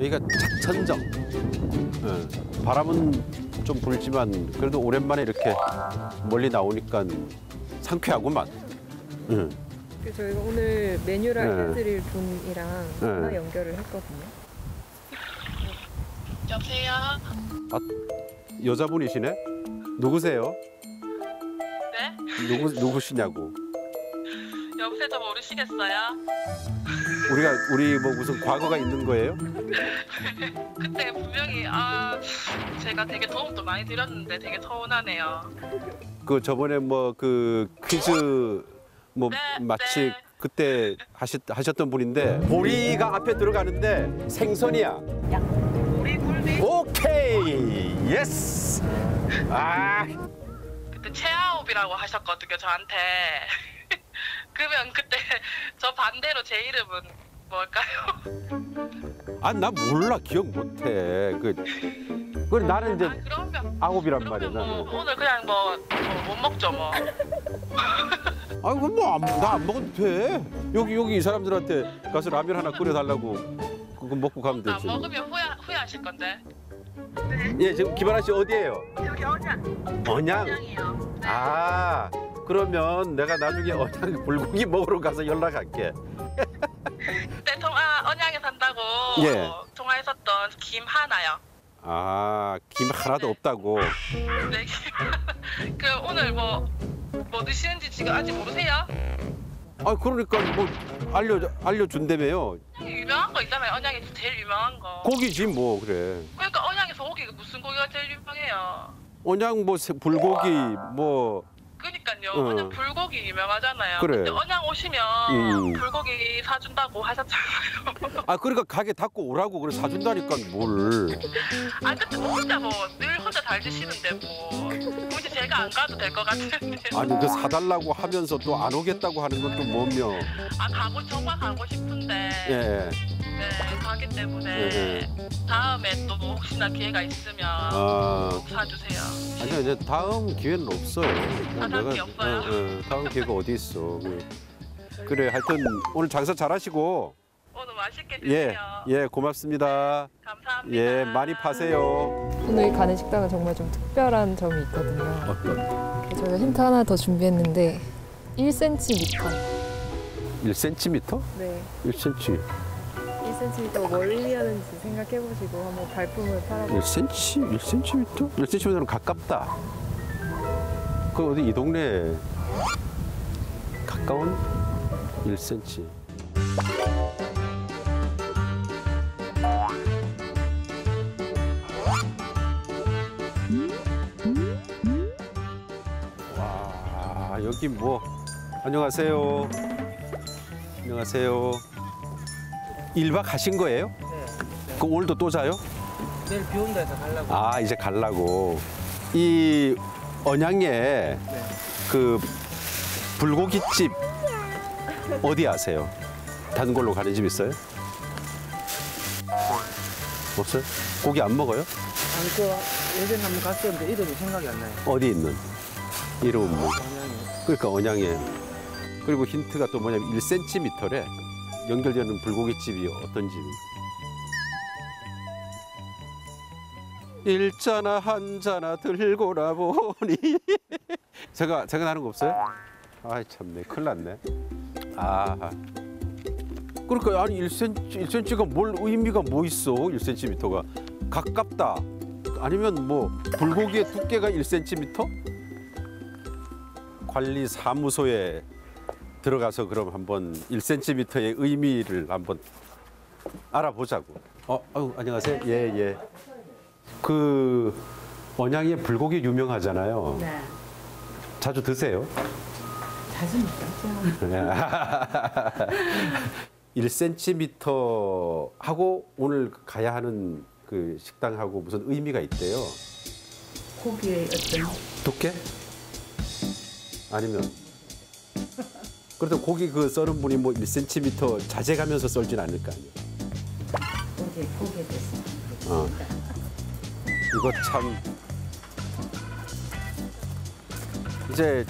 여기가 작천정. 바람은 좀 불지만 그래도 오랜만에 이렇게 멀리 나오니까 상쾌하구만. 그래서 저희가 오늘 메뉴를 알려드릴 분이랑 전화 연결을 했거든요. 여보세요? 아, 여자분이시네? 누구세요? 네? 누구시냐고. 여보세요? 저 모르시겠어요? 우리 뭐 무슨 과거가 있는 거예요? 그때 분명히 제가 되게 도움도 많이 드렸는데 되게 서운하네요. 그 저번에 뭐 그 퀴즈 뭐 네, 마치 네. 그때 하셨던 분인데 보리가 앞에 들어가는데 생선이야. 우리 굴비? 오케이 예스. 아 그때 최아홉이라고 하셨거든요, 저한테. 그러면 그때 저 반대로 제 이름은 뭘까요? 아, 나 몰라. 기억 못해. 그 나는 이제 그러면 아홉이란 말이야. 뭐, 나는. 오늘 그냥 못 먹죠 뭐. 아이고 뭐 나 안 먹어도 돼. 여기 이 사람들한테 가서 라면 하나 끓여달라고 그거 먹고 가면 안 되지. 먹으면 후회하실 건데. 예, 지금 김하나 씨 어디예요? 여기 언양. 언양. 언양이요. 네. 아, 그러면 내가 나중에 언양 불고기 먹으러 가서 연락할게. 그때 언양에 산다고 예. 통화했었던 김 하나요. 아, 김 하나도 없다고. 네. 그 오늘 뭐 드시는지 지금 아직 모르세요? 아, 그러니까 뭐 알려준다며요. 유명한 거 있잖아요. 언양에서 제일 유명한 거. 고기지 뭐 그래. 그러니까 언양에서 고기가 무슨 고기가 제일 유명해요? 언양 뭐 불고기 뭐 그러니까요. 언양 불고기 유명하잖아요. 그래. 근데 언양 오시면 불고기 사준다고 하셨잖아요. 아, 그러니까 가게 닫고 오라고 그래 사준다니까 뭘. 아 근데 혼자 늘 혼자 잘 드시는데 뭐 굳이 제가 안 가도 될 것 같은데. 아니 그 사달라고 하면서 또 안 오겠다고 하는 건 또 뭐며. 정말 가고 싶은데. 예. 네, 가기 때문에 예. 다음에 또 혹시나 기회가 있으면 꼭 사주세요. 아니야 이제 다음 기회는 없어요. 다음 기회 없어요? 다음 기회가 어디 있어. 그래 하여튼 오늘 장사 잘하시고. 오늘 맛있게 예, 드세요. 예 고맙습니다. 감사합니다. 예, 많이 파세요. 오늘 가는 식당은 정말 좀 특별한 점이 있거든요. 어떤? 저희가 힌트 하나 더 준비했는데 1cm. 1cm? 네. 1cm. 1cm 뭘 의미하는지 생각해보시고 한번 발품을 팔아보세요. 1cm? 1cm? 1cm는 가깝다. 그 어디 이 동네에 가까운 1cm. 와, 여기 뭐 안녕하세요. 안녕하세요. 1박 하신 거예요? 네. 그 오늘도 또 자요? 내일 비 온다 해서 가려고. 아, 이제 가려고. 이 언양에 그 불고기집 어디 아세요? 다른 걸로 가는 집 있어요? 없어요? 고기 안 먹어요? 아니, 예전에 한번 갔었는데 이름이 생각이 안 나요. 어디 있는? 이름은 뭐? 방향이. 그러니까 언양에. 그리고 힌트가 또 뭐냐면 1cm래. 연결되는 불고기집이 어떤 집인가? 일자나 한자나 들고나 보니 제가 나는 거 없어요? 아이 참네 큰일 났네. 아 그러니까 아니 1cm가 뭘 의미가 뭐 있어? 1cm가 가깝다 아니면 뭐 불고기의 두께가 1cm? 관리사무소에 들어가서 그럼 한번 1cm의 의미를 한번 알아보자고. 안녕하세요. 예, 예. 그 언양에 불고기 유명하잖아요. 네. 자주 드세요? 자주 먹죠. 1cm 하고 오늘 가야 하는 그 식당하고 무슨 의미가 있대요. 고기의 어떤 두께? 아니면 그래도 고기 그 썰은 분이 뭐 1cm 자제가면서 썰진 않을 거 아니에요. 고기에 대해서. 이거 참 이제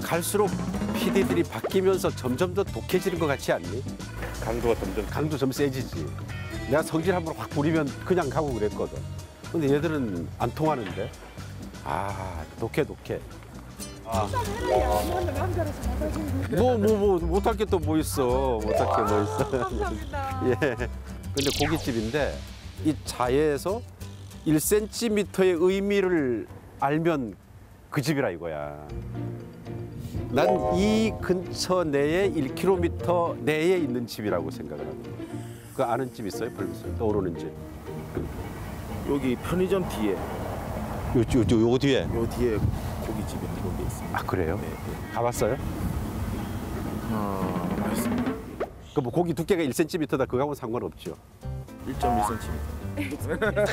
갈수록 PD들이 바뀌면서 점점 더 독해지는 것 같지 않니? 강도 좀 세지지. 내가 성질 한번 확 부리면 그냥 가고 그랬거든. 근데 얘들은 안 통하는데. 아, 독해. 뭐 못할 게 또 뭐 있어. 못할 게 뭐 있어. 감사합니다. 예. 근데 고깃집인데 이 자예에서 1cm의 의미를 알면 그 집이라 이거야. 난 이 근처 내에 1km 내에 있는 집이라고 생각을 합니다. 그 아는 집 있어요? 떠오르는 집. 여기 편의점 뒤에 요 뒤에. 요 뒤에 고깃집이 한 곳에 있습니다. 아, 그래요? 네. 가봤어요? 맛있습니다. 그 뭐 고기 두께가 1cm다 그거하고는 상관없죠. 1.1cm.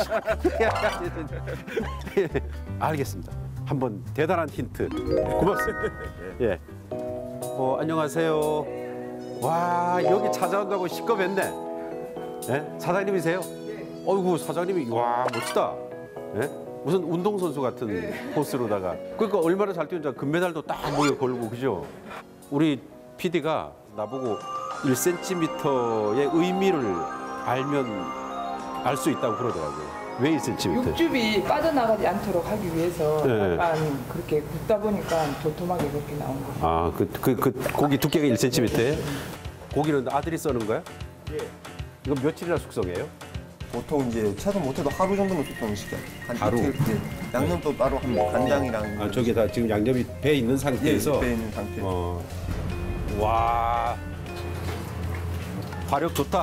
알겠습니다. 한번 대단한 힌트 고맙습니다. 예. 안녕하세요. 와, 여기 찾아온다고 시끄럽네. 예? 사장님이세요? 어이구, 사장님이 와 멋지다. 예? 무슨 운동선수 같은 포스로다가. 그러니까 얼마나 잘 뛰는지 금메달도 딱 목에 걸고 그죠? 우리 PD가 나보고 1cm의 의미를 알면 알 수 있다고 그러더라고요. 왜 1cm? 육즙이 빠져나가지 않도록 하기 위해서 네. 약간 그렇게 굽다 보니까 도톰하게 그렇게 나온 거예요. 아, 그 고기 두께가 1cm예요? 고기는 아들이 써는 거야? 예. 이거 며칠이나 숙성해요? 보통 이제 최소 못해도 하루 정도는 숙성을 시켜요. 하루? 양념도 따로 합니다. 간장이랑. 아, 저기 다 지금 양념이 배 있는 상태에서. 배 있는 상태. 와, 화력 좋다.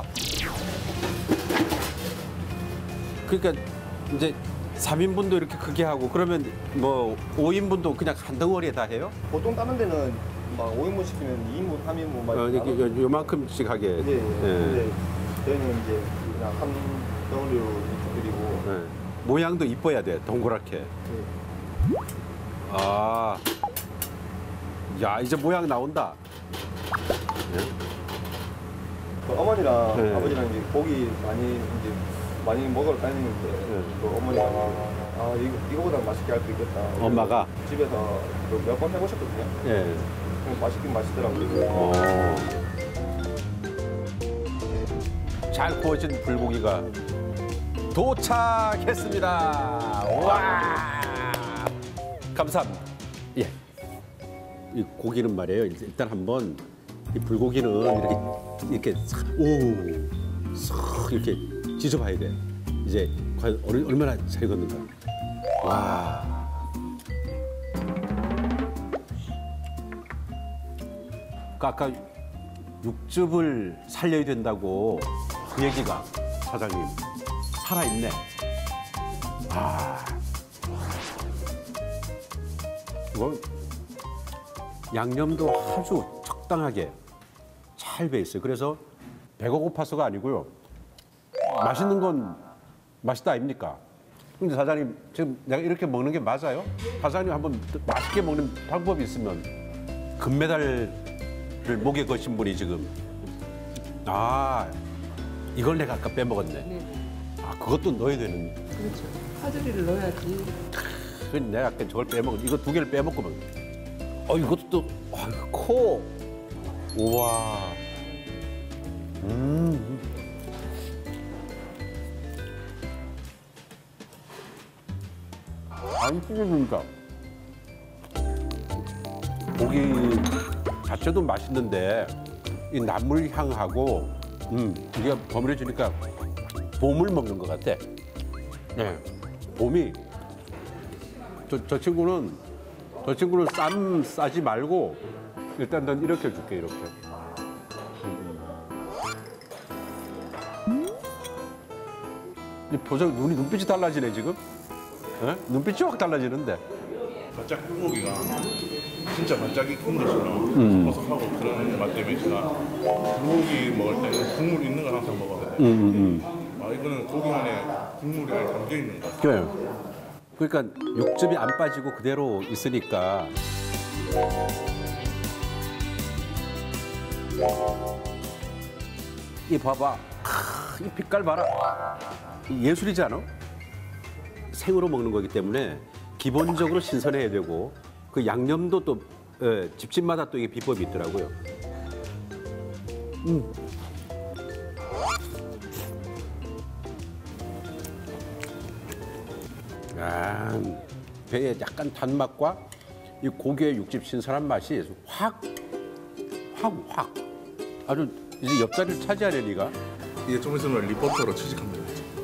그러니까 이제 3인분도 이렇게 크게 하고 그러면 뭐 5인분도 그냥 한 덩어리에 다 해요? 보통 다른 데는 막 5인분 시키면 2인분, 3인분 막. 이렇게 요만큼씩 하게. 예. 근데 저희는 이제 그냥 한 덩어리로 드리고. 네. 모양도 이뻐야 돼, 동그랗게. 아, 야, 이제 모양 나온다. 그 어머니랑 네. 아버지랑 이제 고기 많이 먹으러 다니는데 그 어머니가 아 이거보다 맛있게 할 수 있겠다. 엄마가? 집에서 몇 번 해보셨거든요. 예. 맛있긴 맛있더라고요. 잘 구워진 불고기가 도착했습니다. 와, 감사합니다. 예. 이 고기는 말이에요. 일단 한번 이 불고기는 이렇게 싹 이렇게 지져봐야 돼. 이제 과연 얼마나 잘 익었는가. 와. 아까 육즙을 살려야 된다고 그 얘기가 사장님 살아있네. 아, 이건 양념도 아주 적당하게 잘 배 있어요. 그래서 배가 고파서가 아니고요. 맛있는 건 맛있다 아닙니까? 근데 사장님 지금 내가 이렇게 먹는 게 맞아요? 사장님 한번 맛있게 먹는 방법이 있으면 금메달을 목에 거신 분이 지금 이걸 내가 아까 빼먹었네. 네. 그것도 넣어야 되는. 그렇죠. 파절이를 넣어야지. 그래서 내가 아까 저걸 빼먹었. 이거 두 개를 빼먹고만. 이것도 또 커. 우와. 안 찢어진다. 고기 자체도 맛있는데 이 나물 향하고 이게 버무려지니까 봄을 먹는 것 같아. 네, 봄이 저 친구는 쌈 싸지 말고 일단 넌 이렇게 줄게 이렇게. 이 표정 눈빛이 달라지네 지금. 에? 눈빛이 확 달라지는데. 바짝 불고기가 진짜 바짝 익은 것처럼 버석하고 그런 맛 때문에 제가 불고기 먹을 때는 국물 있는 걸 항상 먹어요. 이거는 고기 안에 국물이 아예 담겨 있는 것 같아요. 그래. 그러니까 육즙이 안 빠지고 그대로 있으니까. 이 봐봐. 이 빛깔 봐라. 예술이지 않아? 생으로 먹는 거기 때문에 기본적으로 신선해야 되고 그 양념도 또 예, 집집마다 또 이게 비법이 있더라고요. 아, 배의 약간 단맛과 이 고기의 육즙 신선한 맛이 확 아주 이제 옆자리를 차지하는 이가. 이게 좀 있으면 리포터로 취직합니다.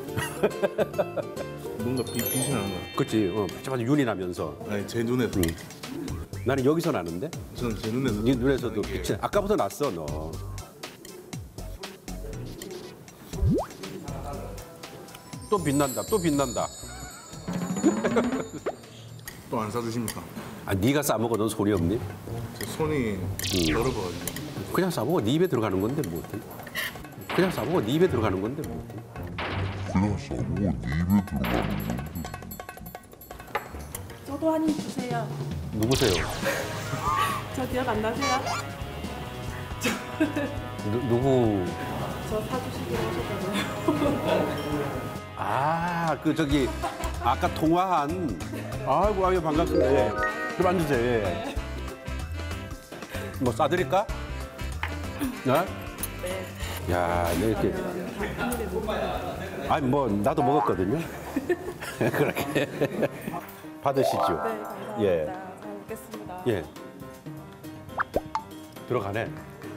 뭔가 빛이 나는 거야. 그렇지. 마찬가지 윤이 나면서. 아니 제 눈에서. 나는 여기서 나는데. 저는 제 눈에서. 네 눈에서도 이게 빛이 아까부터 났어 너. 또 빛난다. 또 빛난다. 또 안 사주십니까? 아, 네가 싸먹어. 넌 손이 없니? 제 손이 더러워가지고. 그냥 싸먹어. 네 입에 들어가는 건데 뭐. 그냥 싸먹어. 네 입에 들어가는 건데 뭐. 저도 한 입 주세요. 누구세요? 저 기억 안 나세요? 누구? 저 사주시기로 하셨잖아요. 아, 그 저기 아까 통화한. 아이고, 아유 반갑습니다. 예. 좀 앉으세요. 예. 뭐 싸드릴까? 네? 야, 네, 이렇게. 아니 뭐 나도 먹었거든요. 그렇게 받으시죠. 네, 감사합니다. 예. 잘 먹겠습니다. 예. 들어가네.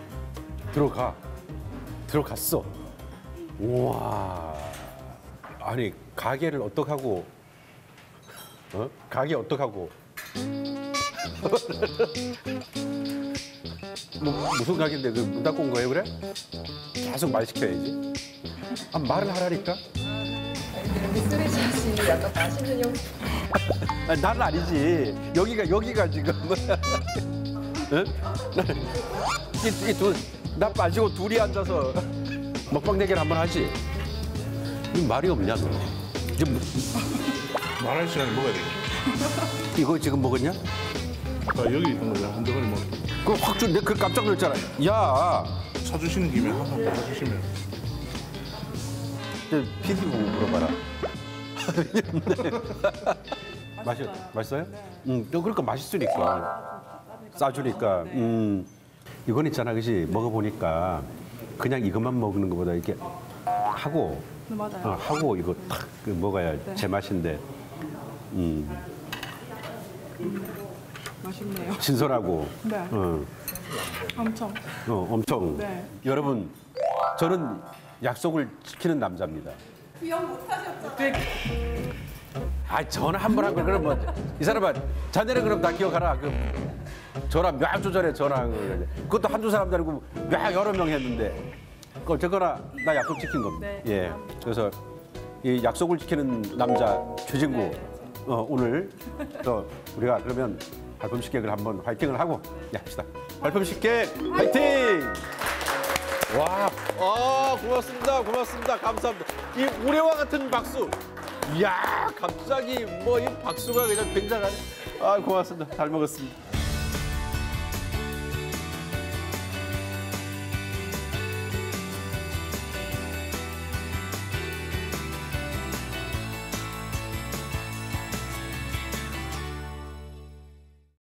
들어갔어. 우와. 아니 가게를 어떡하고? 가게 어떡하고? 뭐 무슨 가게인데 그 문 닫고 온 거예요, 그래? 계속 말 시켜야지. 아, 말을 하라니까. 쓰레기 씨 약간 맛있는 형. 아니, 나는 아니지. 여기가 지금. 응? 나 빠지고 둘이 앉아서 먹방 대결 한번 하지. 이 말이 없냐 너? 이제 말할 시간에 먹어야 돼. 이거 지금 먹었냐? 아, 여기 있던 거야. 한 덩어리 먹. 그거 확 준. 내가 그 깜짝 놀랐잖아. 야, 사주시는 김에 한번 더 사주시면. PD 보고 물어봐라. 맛있어요? 네. 그러니까 맛있으니까 싸주니까. 이건 있잖아, 그지? 먹어보니까 그냥 이것만 먹는 것보다 이렇게 하고, 네, 맞아요. 하고 이거 탁 먹어야 네. 제맛인데. 맛있네요. 신선하고. 네. 엄청. 엄청. 네. 여러분, 저는 약속을 지키는 남자입니다. 구형 못하셨잖아요. 아, 전화 한 번 한 거 그럼 뭐 이 사람아, 자네는 그럼 다 기억하라. 그 전화 몇 주 전에 전화한 거 그것도 한두 사람도 아니고 몇 여러 명 했는데. 그 어쨌거나 나 약속 지킨 겁니다. 네, 예. 그래서 이 약속을 지키는 남자 최진구 오늘 또 우리가 그러면 발품 식객을 한번 화이팅을 하고 합시다. 발품 식객 화이팅! 와, 고맙습니다. 감사합니다. 이 우레와 같은 박수. 이야, 갑자기 뭐 이 박수가 그냥 굉장하네. 아, 고맙습니다. 잘 먹었습니다.